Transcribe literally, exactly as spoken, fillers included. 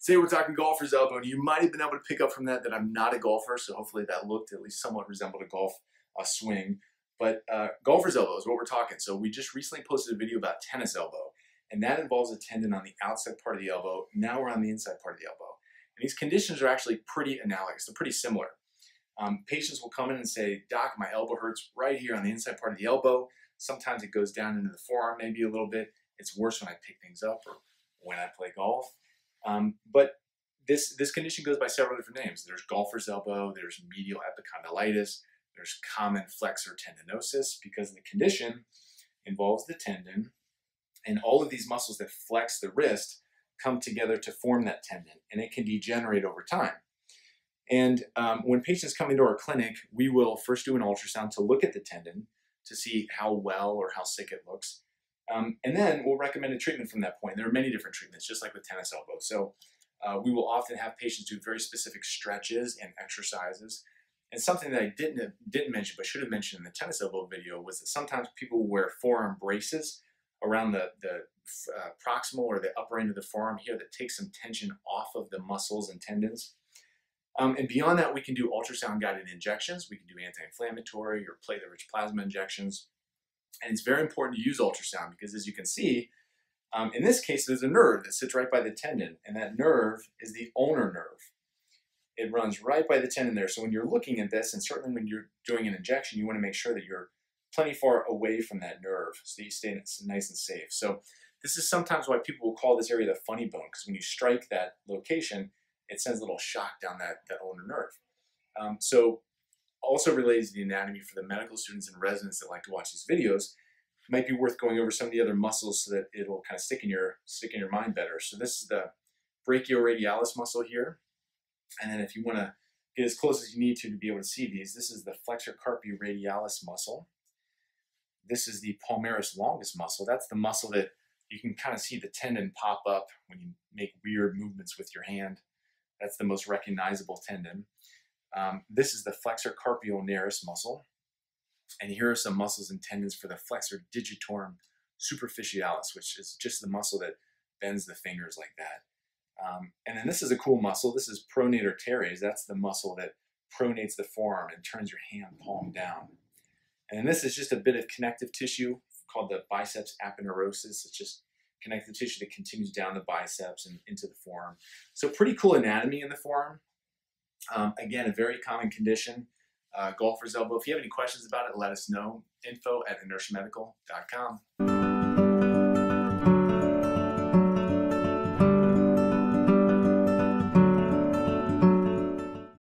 Today we're talking golfer's elbow, and you might have been able to pick up from that that I'm not a golfer, so hopefully that looked at least somewhat resembled a golf uh, swing. But uh, golfer's elbow is what we're talking. So we just recently posted a video about tennis elbow, and that involves a tendon on the outside part of the elbow. Now we're on the inside part of the elbow. And these conditions are actually pretty analogous. They're pretty similar. Um, patients will come in and say, "Doc, my elbow hurts right here on the inside part of the elbow. Sometimes it goes down into the forearm maybe a little bit. It's worse when I pick things up or when I play golf." Um, but this, this condition goes by several different names. There's golfer's elbow, there's medial epicondylitis, there's common flexor tendinosis, because the condition involves the tendon, and all of these muscles that flex the wrist come together to form that tendon, and it can degenerate over time. And um, when patients come into our clinic, we will first do an ultrasound to look at the tendon to see how well or how sick it looks. Um, and then we'll recommend a treatment from that point. There are many different treatments, just like with tennis elbow. So uh, we will often have patients do very specific stretches and exercises. And something that I didn't, didn't mention, but should have mentioned in the tennis elbow video, was that sometimes people will wear forearm braces around the, the uh, proximal or the upper end of the forearm here that takes some tension off of the muscles and tendons. Um, and beyond that, we can do ultrasound-guided injections. We can do anti-inflammatory or platelet-rich plasma injections. And it's very important to use ultrasound because, as you can see, um, in this case, there's a nerve that sits right by the tendon, and that nerve is the ulnar nerve. It runs right by the tendon there. So when you're looking at this, and certainly when you're doing an injection, you want to make sure that you're plenty far away from that nerve so that you stay nice and safe. So this is sometimes why people will call this area the funny bone, because when you strike that location, it sends a little shock down that, that ulnar nerve. Um, so also related to the anatomy, for the medical students and residents that like to watch these videos, it might be worth going over some of the other muscles so that it'll kind of stick in your stick in your mind better. So this is the brachioradialis muscle here. And then if you want to get as close as you need to to be able to see these, this is the flexor carpi radialis muscle. This is the palmaris longus muscle. That's the muscle that you can kind of see the tendon pop up when you make weird movements with your hand. That's the most recognizable tendon. Um, this is the flexor carpi ulnaris muscle. And here are some muscles and tendons for the flexor digitorum superficialis, which is just the muscle that bends the fingers like that. Um, and then this is a cool muscle. This is pronator teres. That's the muscle that pronates the forearm and turns your hand palm down. And then this is just a bit of connective tissue called the biceps aponeurosis. It's just connective tissue that continues down the biceps and into the forearm. So pretty cool anatomy in the forearm. Um, again, a very common condition, uh, golfer's elbow. If you have any questions about it, let us know. Info at inertia medical dot com.